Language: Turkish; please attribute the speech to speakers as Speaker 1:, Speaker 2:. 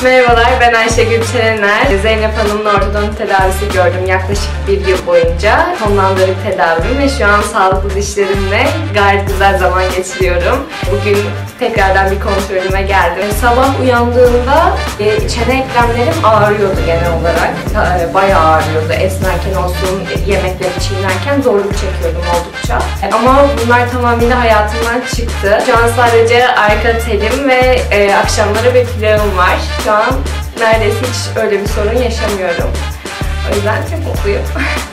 Speaker 1: Merhabalar, ben Ayşegül Çelener. Zeynep Hanım'ın ortodonti tedavisi gördüm yaklaşık 1 yıl boyunca. Sonlandırık tedavim ve şu an sağlıklı dişlerimle gayet güzel zaman geçiriyorum. Bugün tekrardan bir kontrolüme geldim. Sabah uyandığımda çene eklemlerim ağrıyordu genel olarak. Bayağı ağrıyordu. Esnerken olsun, yemekleri çiğnerken zorluk çekiyordum oldukça. Ama bunlar tamamıyla hayatımdan çıktı. Şu an sadece arka telim ve akşamları bir plağım var. Şu an neredeyse hiç öyle bir sorun yaşamıyorum. O yüzden çok mutluyum.